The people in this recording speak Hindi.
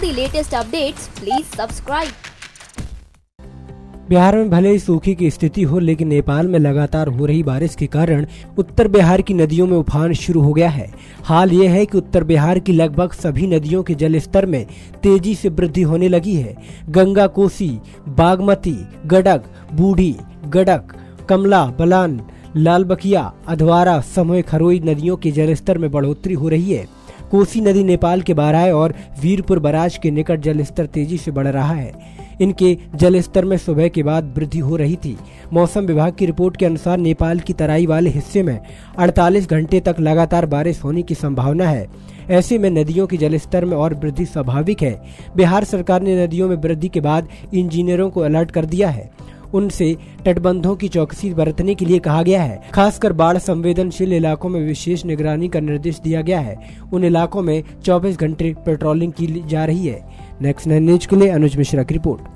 the latest updates, please subscribe. Bihar में भले ही सूखे की स्थिति हो, लेकिन नेपाल में लगातार हो रही बारिश के कारण उत्तर बिहार की नदियों में उफान शुरू हो गया है। हाल ये है कि उत्तर बिहार की लगभग सभी नदियों के जलस्तर में तेजी से वृद्धि होने लगी है। गंगा, कोसी, बागमती, गडक, बूढ़ी गडक, कमला बलान, लालबकिया, अधवारा, समूह, खरोई नदियों के जलस्तर में बढ़ोतरी हो रही है। कोसी नदी नेपाल के बाराय और वीरपुर बराज के निकट जलस्तर तेजी से बढ़ रहा है। इनके जलस्तर में सुबह के बाद वृद्धि हो रही थी। मौसम विभाग की रिपोर्ट के अनुसार नेपाल की तराई वाले हिस्से में 48 घंटे तक लगातार बारिश होने की संभावना है। ऐसे में नदियों के जलस्तर में और वृद्धि स्वाभाविक है। बिहार सरकार ने नदियों में वृद्धि के बाद इंजीनियरों को अलर्ट कर दिया है। उनसे तटबंधों की चौकसी बरतने के लिए कहा गया है। खासकर बाढ़ संवेदनशील इलाकों में विशेष निगरानी का निर्देश दिया गया है। उन इलाकों में 24 घंटे पेट्रोलिंग की जा रही है। नेक्स्ट 9 न्यूज के लिए अनुज मिश्रा की रिपोर्ट।